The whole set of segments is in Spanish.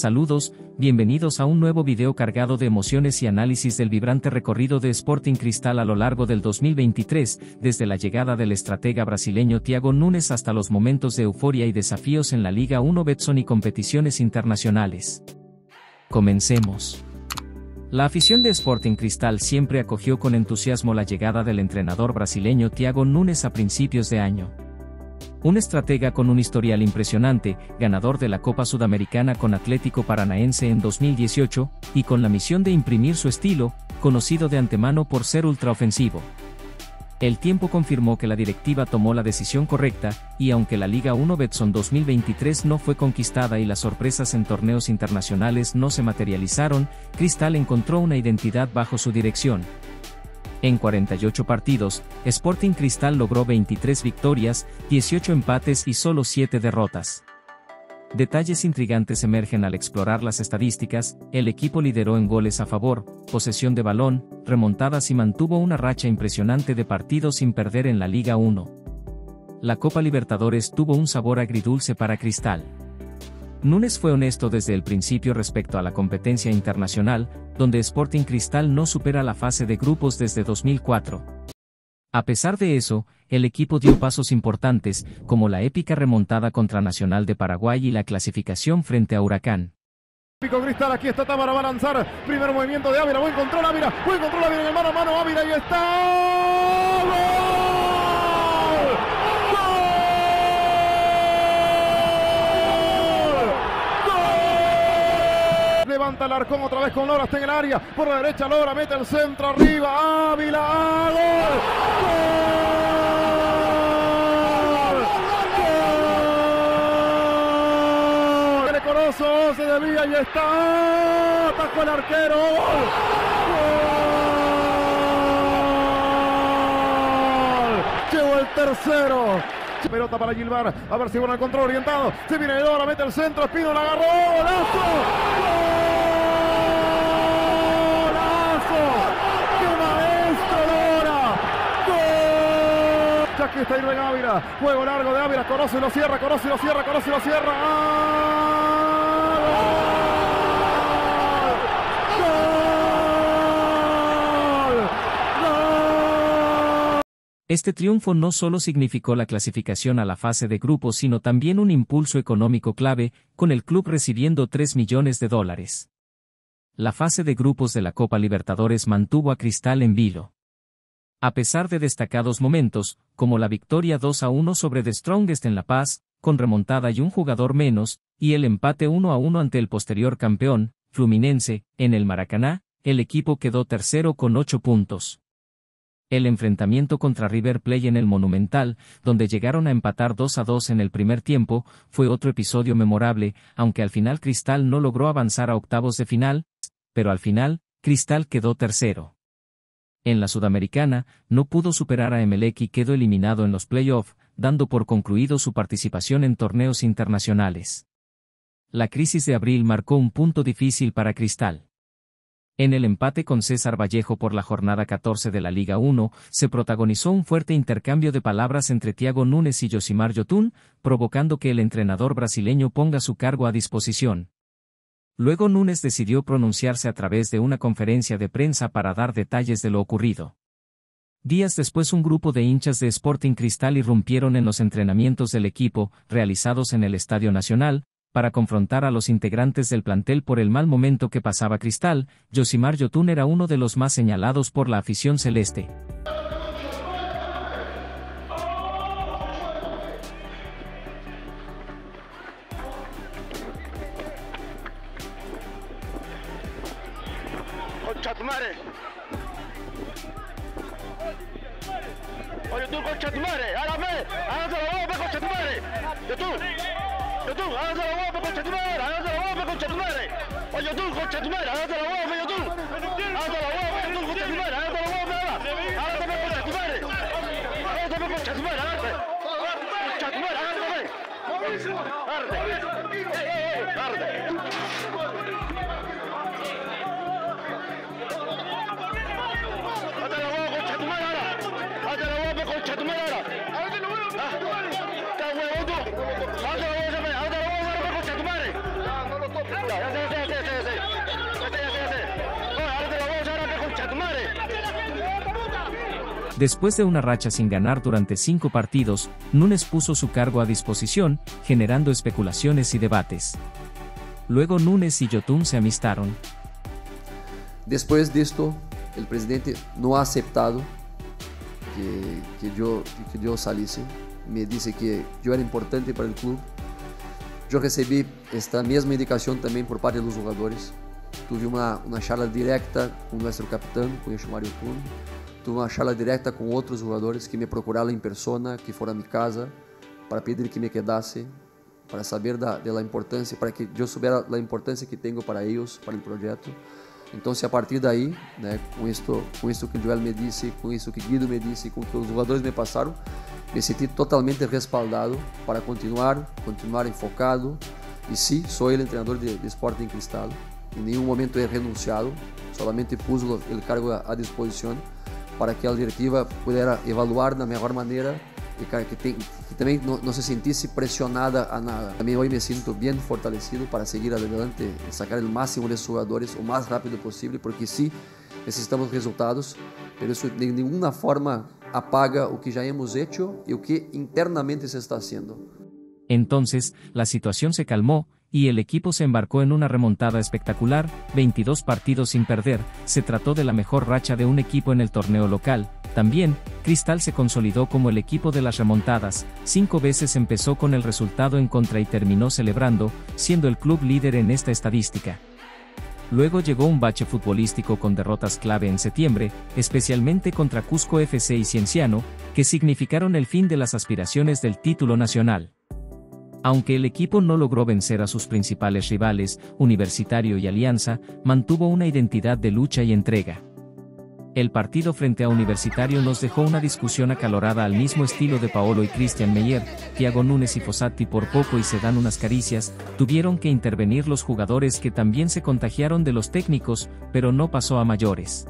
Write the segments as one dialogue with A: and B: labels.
A: Saludos, bienvenidos a un nuevo video cargado de emociones y análisis del vibrante recorrido de Sporting Cristal a lo largo del 2023, desde la llegada del estratega brasileño Thiago Nunes hasta los momentos de euforia y desafíos en la Liga 1 Betson y competiciones internacionales. Comencemos. La afición de Sporting Cristal siempre acogió con entusiasmo la llegada del entrenador brasileño Thiago Nunes a principios de año. Un estratega con un historial impresionante, ganador de la Copa Sudamericana con Atlético Paranaense en 2018, y con la misión de imprimir su estilo, conocido de antemano por ser ultraofensivo. El tiempo confirmó que la directiva tomó la decisión correcta, y aunque la Liga 1 Betson 2023 no fue conquistada y las sorpresas en torneos internacionales no se materializaron, Cristal encontró una identidad bajo su dirección. En 48 partidos, Sporting Cristal logró 23 victorias, 18 empates y solo 7 derrotas. Detalles intrigantes emergen al explorar las estadísticas. El equipo lideró en goles a favor, posesión de balón, remontadas y mantuvo una racha impresionante de partidos sin perder en la Liga 1. La Copa Libertadores tuvo un sabor agridulce para Cristal. Nunes fue honesto desde el principio respecto a la competencia internacional, donde Sporting Cristal no supera la fase de grupos desde 2004. A pesar de eso, el equipo dio pasos importantes, como la épica remontada contra Nacional de Paraguay y la clasificación frente a Huracán.
B: Cristal, aquí está Tábara, va a lanzar, primer movimiento de Ávila, buen control Ávila en el mano a mano, Ávila y está... ¡Gol! Levanta el Arcón otra vez con Lora, está en el área, por la derecha Lora, mete el centro arriba, Ávila, ¡gol! Corozo se desvía y está, atacó el arquero, ¡gol! Llegó el tercero. Pelota para Gilbar, a ver si bueno el control orientado, se viene Lora, mete el centro, Espino la agarró, ¡golazo! ¡Golazo! ¡Qué maestro Lora! ¡Gol! Ya que está Irving Ávila, juego largo de Ávila, Corozo y lo cierra,
A: Este triunfo no solo significó la clasificación a la fase de grupos sino también un impulso económico clave, con el club recibiendo $3 millones. La fase de grupos de la Copa Libertadores mantuvo a Cristal en vilo. A pesar de destacados momentos, como la victoria 2-1 sobre The Strongest en La Paz, con remontada y un jugador menos, y el empate 1-1 ante el posterior campeón, Fluminense, en el Maracaná, el equipo quedó tercero con 8 puntos. El enfrentamiento contra River Plate en el Monumental, donde llegaron a empatar 2-2 en el primer tiempo, fue otro episodio memorable, aunque al final Cristal no logró avanzar a octavos de final, pero al final, Cristal quedó tercero. En la Sudamericana, no pudo superar a Emelec y quedó eliminado en los playoffs, dando por concluido su participación en torneos internacionales. La crisis de abril marcó un punto difícil para Cristal. En el empate con César Vallejo por la jornada 14 de la Liga 1, se protagonizó un fuerte intercambio de palabras entre Thiago Nunes y Josimar Yotun, provocando que el entrenador brasileño ponga su cargo a disposición. Luego Nunes decidió pronunciarse a través de una conferencia de prensa para dar detalles de lo ocurrido. Días después un grupo de hinchas de Sporting Cristal irrumpieron en los entrenamientos del equipo, realizados en el Estadio Nacional, para confrontar a los integrantes del plantel por el mal momento que pasaba Cristal. Josimar Yotun era uno de los más señalados por la afición celeste.
C: ¡Concha tu madre! ¡Oye tú, concha tu madre! ¡Hágame! ¡Hágase la boca, concha tu madre! ¡Tú, hágase la guapa, concha tu madre! ¡Hágase la guapa, concha tu madre! ¡Oye tú, concha tu madre! ¡Hágase la guapa, yo tú! ¡Hágase la guapa, yo tú, concha tu madre! ¡Hágase la guapa, hágase la concha tu madre! ¡Hágase la concha tu madre! ¡Hágase! ¡Concha tu madre! ¡Hágase! ¡Arde! ¡Hágase la guapa, concha tu madre! ¡Hágase la guapa, concha tu madre! ¡Qué huevo tú! ¡Hágase la guapa, concha tu madre!
A: Después de una racha sin ganar durante 5 partidos, Núñez puso su cargo a disposición, generando especulaciones y debates. Luego Núñez y Yotun se amistaron.
D: Después de esto, el presidente no ha aceptado que yo saliese. Me dice que yo era importante para el club. Yo recibí esta misma indicación también por parte de los jugadores. Tuve una charla directa con nuestro capitán, con Yoshimar Yotun. Tuve uma charla direta com outros jogadores que me procuraram em persona, que foram a minha casa, para pedir que me quedasse, para saber da importância, para que eu soubesse a importância que tenho para eles, para o projeto. Então, a partir daí, né, com isso que o Joel me disse, com isso que Guido me disse, com que os jogadores me passaram, me senti totalmente respaldado para continuar enfocado. E sim, sou o treinador de Sporting Cristal. Em nenhum momento he renunciado, solamente pus o cargo à disposição, para que a diretiva pudesse evaluar da melhor maneira e que também não se sentisse pressionada a nada. Também hoje me sinto bem fortalecido para seguir adelante e sacar o máximo de jogadores o mais rápido possível, porque sim, necessitamos resultados, mas isso de nenhuma forma apaga o que já hemos hecho e o que internamente se está haciendo.
A: Entonces, la situación se calmó, y el equipo se embarcó en una remontada espectacular, 22 partidos sin perder. Se trató de la mejor racha de un equipo en el torneo local. También, Cristal se consolidó como el equipo de las remontadas. 5 veces empezó con el resultado en contra y terminó celebrando, siendo el club líder en esta estadística. Luego llegó un bache futbolístico con derrotas clave en septiembre, especialmente contra Cusco FC y Cienciano, que significaron el fin de las aspiraciones del título nacional. Aunque el equipo no logró vencer a sus principales rivales, Universitario y Alianza, mantuvo una identidad de lucha y entrega. El partido frente a Universitario nos dejó una discusión acalorada al mismo estilo de Paolo y Christian Meyer. Thiago Núñez y Fossati por poco y se dan unas caricias. Tuvieron que intervenir los jugadores que también se contagiaron de los técnicos, pero no pasó a mayores.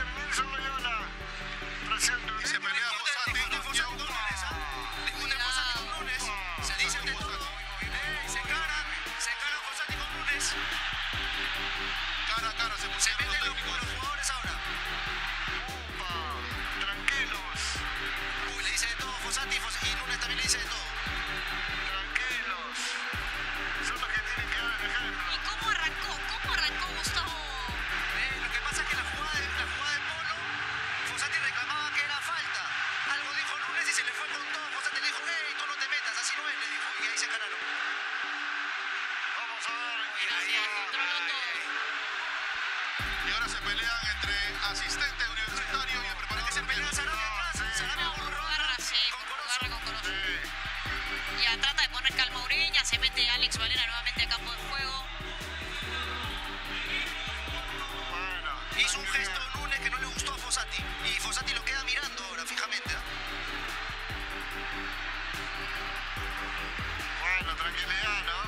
E: Y ahora se pelean entre asistente Universitario y el preparador. Que se pelean Sarabia con Corona.
F: Ya trata de poner calma a Ureña, se mete Alex Valera nuevamente a campo de juego.
E: Bueno,
G: hizo un gesto Núñez que no le gustó a Fossati. Y Fossati lo queda mirando ahora fijamente.
E: Bueno, tranquilidad, ¿no?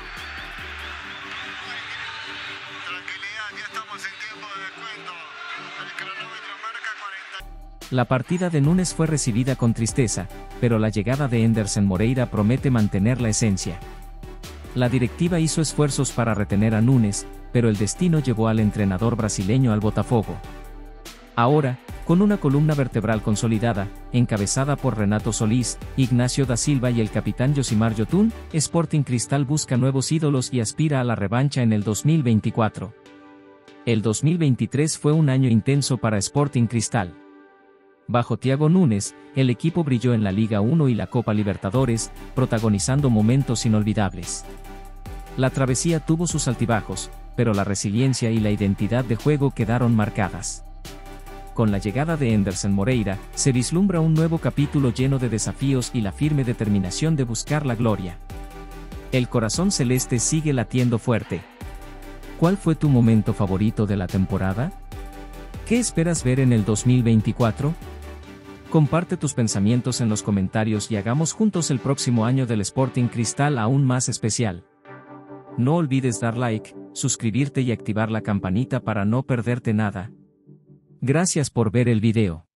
E: Tranquilidad, ya estamos en tiempo de descuento. El cronómetro marca 40.
A: La partida de Núñez fue recibida con tristeza, pero la llegada de Anderson Moreira promete mantener la esencia. La directiva hizo esfuerzos para retener a Núñez, pero el destino llevó al entrenador brasileño al Botafogo. Ahora, con una columna vertebral consolidada, encabezada por Renato Solís, Ignacio da Silva y el capitán Yoshimar Yotun, Sporting Cristal busca nuevos ídolos y aspira a la revancha en el 2024. El 2023 fue un año intenso para Sporting Cristal. Bajo Thiago Núñez, el equipo brilló en la Liga 1 y la Copa Libertadores, protagonizando momentos inolvidables. La travesía tuvo sus altibajos, pero la resiliencia y la identidad de juego quedaron marcadas. Con la llegada de Anderson Moreira, se vislumbra un nuevo capítulo lleno de desafíos y la firme determinación de buscar la gloria. El corazón celeste sigue latiendo fuerte. ¿Cuál fue tu momento favorito de la temporada? ¿Qué esperas ver en el 2024? Comparte tus pensamientos en los comentarios y hagamos juntos el próximo año del Sporting Cristal aún más especial. No olvides dar like, suscribirte y activar la campanita para no perderte nada. Gracias por ver el video.